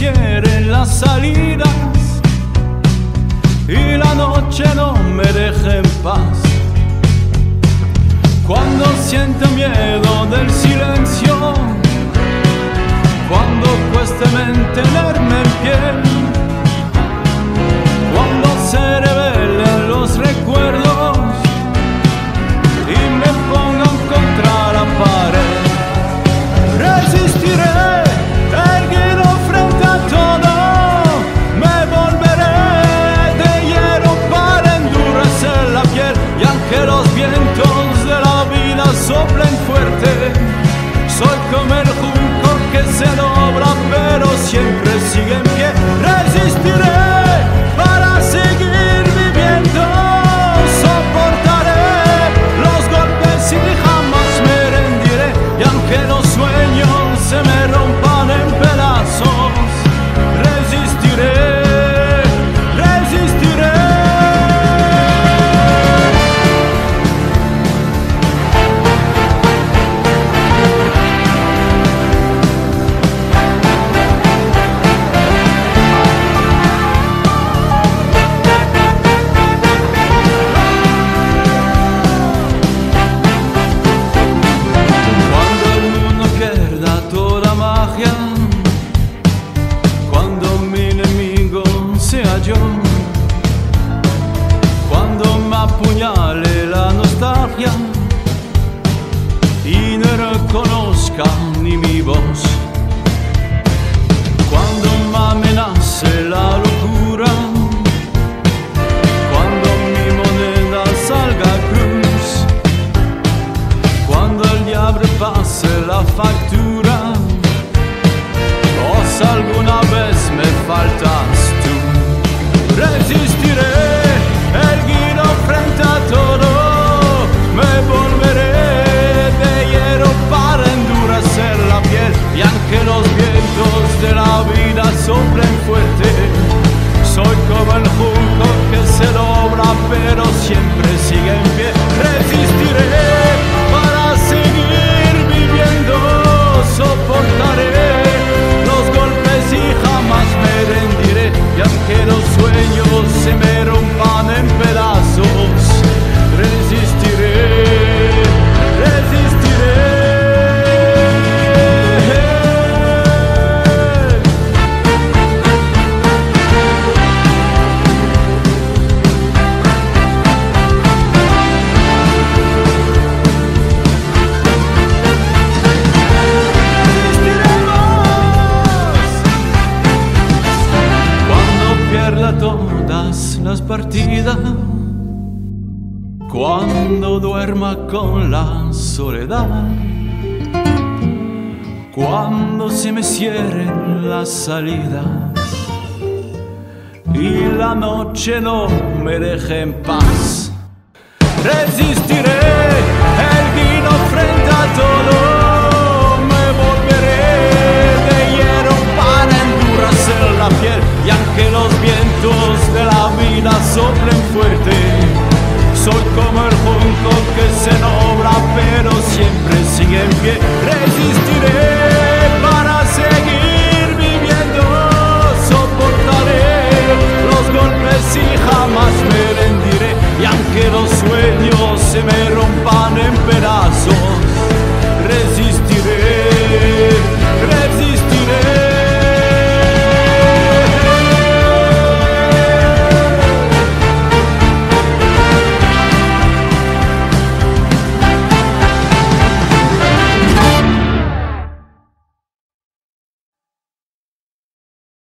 cierren las salidas y la noche no me deje en paz. Cuando siento miedo del silencio, cuando cueste mantenerme en pie, cuando se revelen los recuerdos y me pongan contra la pared, resistiré, erguido frente a todo, me volveré de hierro para endurecer la piel. Y aunque los vientos de la vida soplen fuerte, soy como el junco que se dobla pero siempre sigue en pie. Resistiré para seguir viviendo, soportaré los golpes y jamás me rendiré. Y aunque los sueños se me rompan en pedazos, resistiré. Cuando mi enemigo sea yo, cuando me apuñale la nostalgia y no reconozca ni mi voz, cuando me amenace la locura, cuando mi moneda salga a cruz, cuando el diablo pase la factura, o alguna vez me faltas tú, resistiré, erguido frente a todo, me volveré de hierro para endurecer la piel. Y aunque los vientos de la vida soplen fuerte, soy como el junco que se dobla pero siempre sigue en pie. Resistiré para seguir viviendo, soportaré los golpes y jamás me rendiré. Y aunque los sueños se me rompan en pedazos, resistiré, resistiré. Todas las partidas, cuando duerma con la soledad, cuando se me cierren las salidas y la noche no me deje en paz, resistiré, erguido frente a todo, me volveré de hierro para endurecer la piel. Y aunque los vientos de la vida soplen fuerte, soy como el junco que se dobla pero siempre sigue en pie. Resistiré para seguir viviendo, soportaré los golpes y jamás me rendiré. Y aunque los sueños se me rompan en pedazos, resistiré.